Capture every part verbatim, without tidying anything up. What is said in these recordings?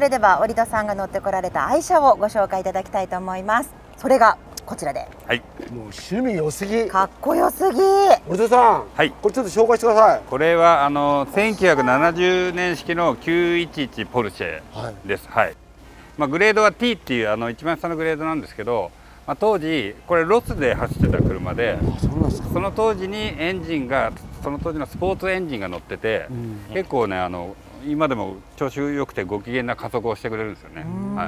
れでは織戸さんが乗ってこられた愛車をご紹介いただきたいと思います。それがこちらで。 はい。 もう趣味良すぎ。 かっこよすぎ。 織戸さん。 はい。 これちょっと紹介してください。 これはあのせんきゅうひゃくななじゅうねん式のきゅういちいちポルシェです。はい。はい、まあグレードは ティー っていうあの一番下のグレードなんですけど、まあ当時これロスで走ってた車で、その当時にエンジンがその当時のスポーツエンジンが乗ってて、うん、結構ねあの今でも調子良くてご機嫌な加速をしてくれるんですよね。はい。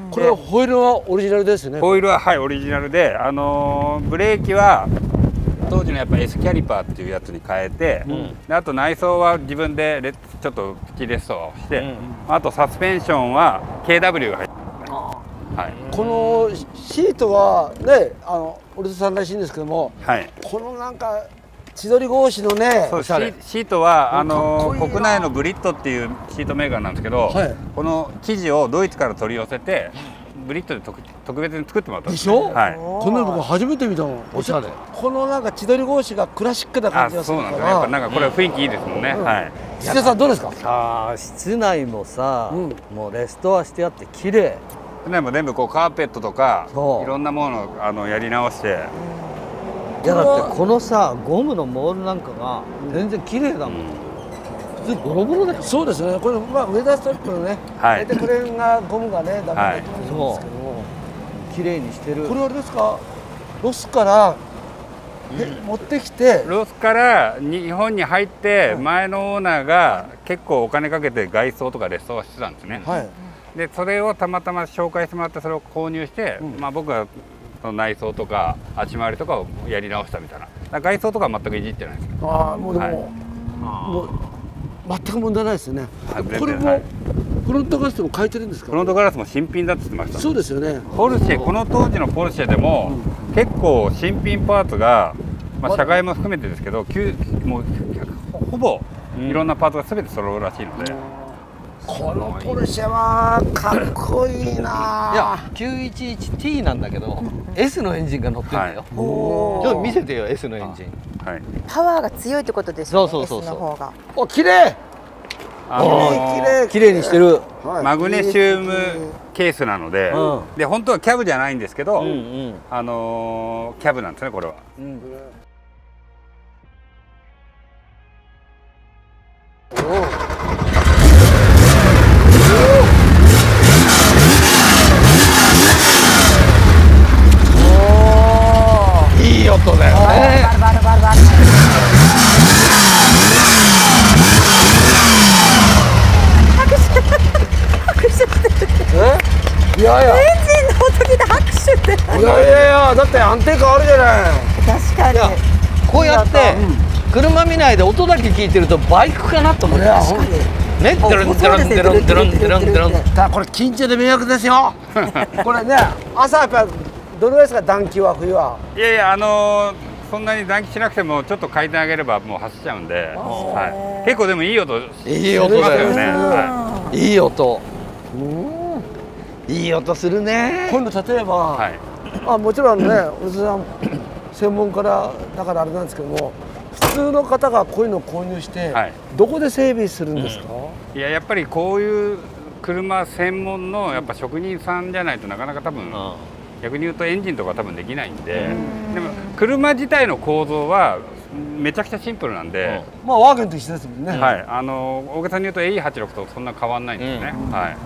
これはホイールはオリジナルですよね。 ホイールははいオリジナルで、あのー、ブレーキは当時のやっぱ S キャリパーっていうやつに変えて、うん、であと内装は自分でレちょっとプチレストをして、うん、あとサスペンションは ケーダブリュー が入ってます。はい。このシートはね、あの織戸さんらしいんですけども、はい、このなんか千鳥格子のね、 そうシートはあの国内のブリットっていうシートメーカーなんですけど、はい、この生地をドイツから取り寄せてブリットで特特別に作ってもらったんですでしょ。はい。こんなの僕初めて見たの。おしゃれ。このなんか千鳥格子がクラシックな感じがするから。 そうなんですね。やっぱなんかこれは雰囲気いいですもんね。うん、はい。 土屋さんどうですか。 さあ室内もさ、うん、もうレストアしてあって綺麗。 室内も全部こうカーペットとかいろんなものをあのやり直して。 いやだってこのさゴムのモールなんかが全然綺麗だもん、うん、普通ボロボロだよ。 そうですね。これまあウェザーストリップのね、はい、大体これがゴムがねダメだと思うんですけども、 綺麗にしてる。 これあれですか、ロスから、うん、持ってきてロスから日本に入って前のオーナーが結構お金かけて外装とかレストアしてたんですね。はい、でそれをたまたま紹介してもらってそれを購入して、うん、まあ僕は内装とか足回りとかをやり直したみたいな。外装とかは全くいじってないです。 ああもうでも、はい、もう全く問題ないですよね。これも、はい、フロントガラスも変えてるんですか。 フロントガラスも新品だって言ってました。 そうですよね。 ポルシェこの当時のポルシェでも、うん、結構新品パーツが、まあ、車外も含めてですけどもうほぼいろんなパーツが全て揃うらしいので。うん、 このポルシェはかっこいいな。 いや きゅういちいちティー なんだけど エス のエンジンが乗ってるんだよ。はい、ちょっと見せてよ エス のエンジン。 はい、パワーが強いってことですよね。そうそうそうそう。 お綺麗。 あのー、綺麗にしてる。 マグネシウムケースなので、うん、で本当はキャブじゃないんですけど、うんうん、あのー、キャブなんですねこれは。うん、 いい音だよね。 バルバルバルバル。拍手拍手してる。 え？いやいや。 エンジンの音聞いて拍手して。 いやいやいや、だって安定感あるじゃない。 確かに。 こうやって車見ないで音だけ聞いてるとバイクかなと思って。確かに。ね、ドロンドロンドロンドロンドロンドロン。 ただこれ緊張で迷惑ですよ。これね、朝やっぱどれぐらいですか暖気は冬は。 いやいやあのー、そんなに暖気しなくてもちょっと回転上げればもう走っちゃうんで、はい、結構でもいい音いい音だよね。はい、いい音。いい音するね。 今度例えば、はい、あもちろんね、おじさん専門家だからあれなんですけども。普通の方がこういうのを購入して、はい、どこで整備するんですか。 うん、いややっぱりこういう車専門のやっぱ職人さんじゃないとなかなか多分、うん、逆に言うとエンジンとか多分できないんで、うん、でも車自体の構造はめちゃくちゃシンプルなんで、 うん、まあワーゲンと一緒ですもんね。 はい、あの大げさに言うと エーイーはちじゅうろく とそんな変わんないんですよね。うん、はい。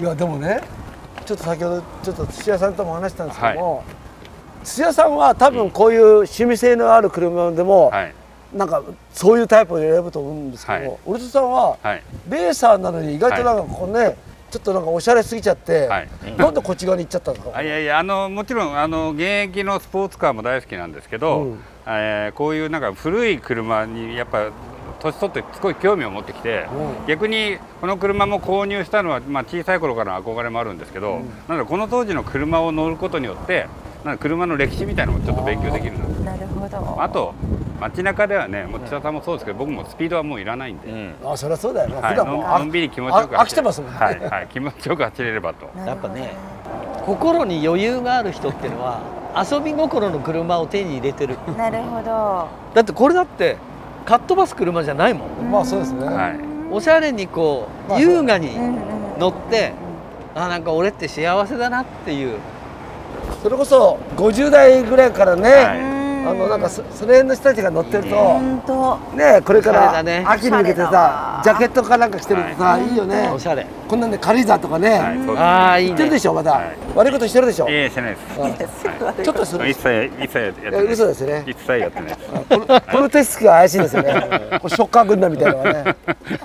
いやでもね、ちょっと先ほどちょっと土屋さんとも話したんですけども。はい、土屋さんは多分こういう趣味性のある車でも、はい、なんかそういうタイプを選ぶと思うんですけども、織戸さんはレーサーなのに意外となんかこうね、はい、ちょっとなんかおしゃれすぎちゃって、はい、なんでこっち側に行っちゃったんですか。 いやいやあのもちろんあの現役のスポーツカーも大好きなんですけど、うん、えー、こういうなんか古い車にやっぱ年取ってすごい興味を持ってきて、うん、逆にこの車も購入したのは、まあ、小さい頃からの憧れもあるんですけど、うん、なのでこの当時の車を乗ることによってなんか車の歴史みたいなのもちょっと勉強できるな。 なるほど。 あと街中ではね、もう千田さんもそうですけど、僕もスピードはもういらないんで。 うん、あ、そりゃそうだよね。 はい、のんびり気持ちよく飽きてますもんね。 はいはい、気持ちよく走れればと。 やっぱね、心に余裕がある人っていうのは遊び心の車を手に入れてる。 なるほど。 だってこれだってかっ飛ばす車じゃないもん。 まあそうですね。 はい。 おしゃれにこう、 まあ優雅にうんうん乗って、あなんか俺って幸せだなっていう。 それこそごじゅう代ぐらいからね、 はいあのなんかそその辺の人たちが乗ってると本当。 ね、これかおしゃれだらね秋に向けておしゃれださわジャケットかなんか着てるとさ、いいよねお。しゃれ。 こんなんで軽井沢とかね、 はい、そうですね。 ああいいね。 言ってるでしょまだ、 はい悪いことしてるでしょ。 いえいえ、してないです。 ちょっとする。 一切一切やっていやない。 嘘ですよね。 一切やってないです。 このこの手つきが怪しいんですよね。これショッカー軍団みたいなのがね。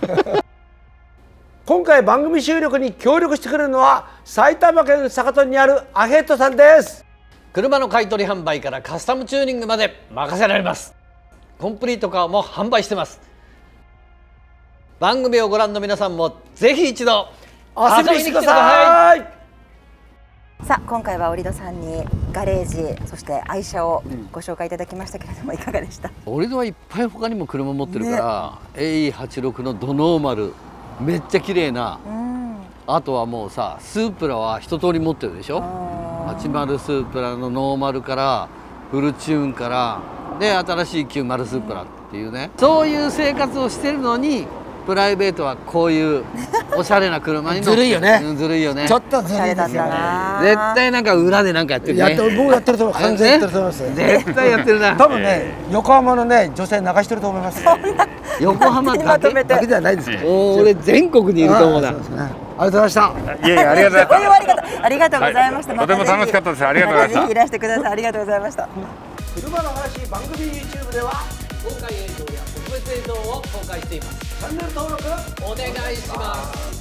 今回番組収録に協力してくれるのは埼玉県坂戸にあるアヘッドさんです。 車の買い取り販売からカスタムチューニングまで任せられます。コンプリートカーも販売してます。番組をご覧の皆さんもぜひ一度遊びに来てください。 さあ今回は折戸さんにガレージそして愛車をご紹介いただきましたけれども、いかがでした？ 俺はいっぱい他にも車持ってるから、ね、エーイーはちじゅうろく のドノーマルめっちゃ綺麗な、うん、あとはもうさスープラは一通り持ってるでしょ。はちじゅうスープラのノーマルからフルチューンからで新しいきゅうじゅうスープラっていうね、そういう生活をしてるのにプライベートはこういうおしゃれな車に乗ってずるいよね。 ずるいよね。 ちょっとずるいですよね。 絶対なんか裏でなんかやってるね。 やって僕やってると思う。完全にやってると思います。 絶対やってるな。 多分ね横浜のね女性流してると思います。 横浜だけだけではないですけど。 お俺全国にいると思うな。 ありがとうございました。 いえいえ、ありがとうございそういうまありがとうありがとうございました。 はいとても楽しかったです。ありがとうございましたぜひいらしてください。ありがとうございました。 車の話番組 YouTube では公開映像や特別映像を公開しています。 チャンネル登録お願いします。